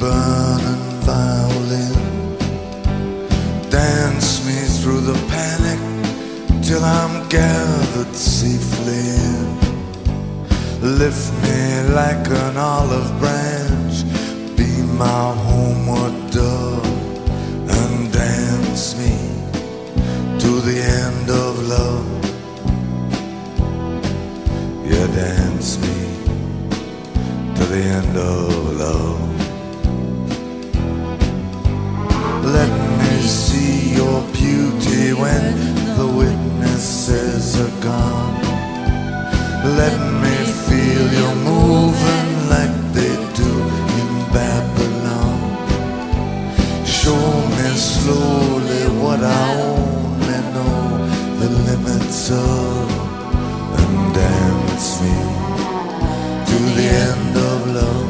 burning violin. Dance me through the panic till I'm gathered safely in. Lift me like an olive branch, be my homeward dove, and dance me to the end of love. Yeah, dance me to the end of love. Let me see your beauty when the witnesses are gone. Let me feel you moving like they do in Babylon. Show me slowly what I only know the limits of, and dance me to the end of love.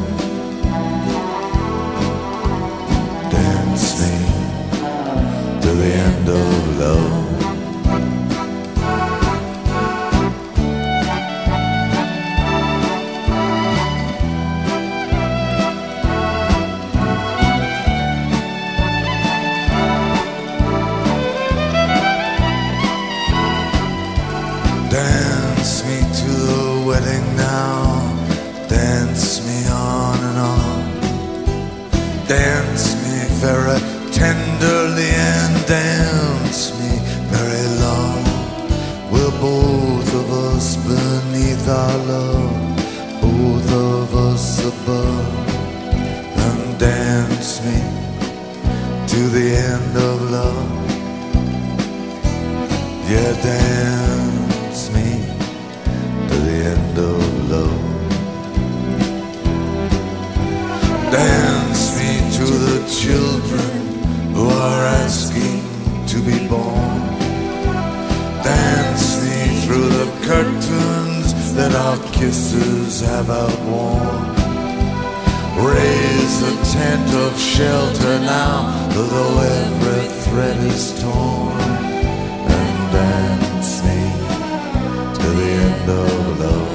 Dance me to the end of love. Dance me to the wedding now. Dance me on and on. Dance me very tenderly and dance me very long. We're both of us beneath our love, both of us above. And dance me to the end of love. Yeah, dance me to the end of love. Dance me to the children who are asking to be born. Dance me through the curtains that our kisses have outworn. Raise a tent of shelter now, though every thread is torn. And dance me to the end of love.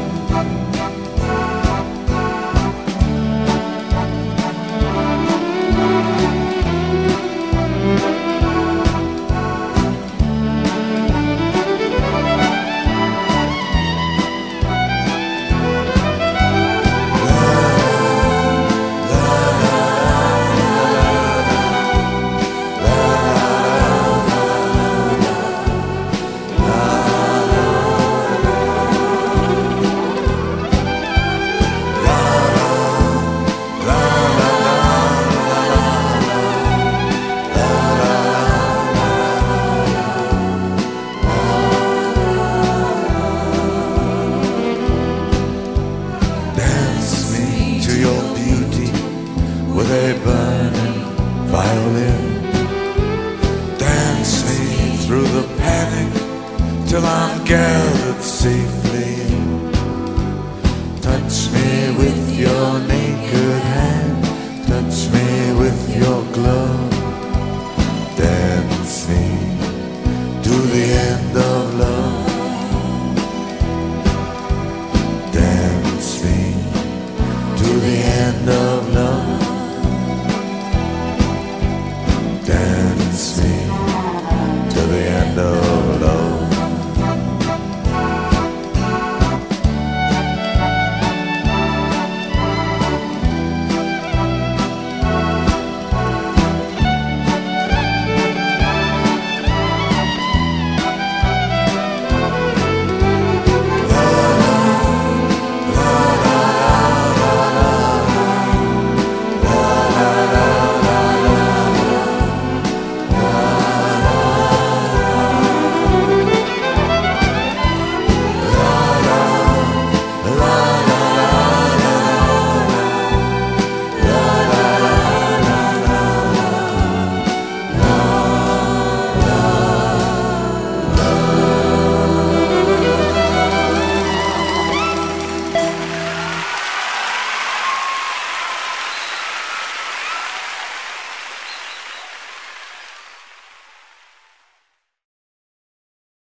With a burning violin, dance me through the panic till I'm gathered safely in. Touch me with your naked hand, touch me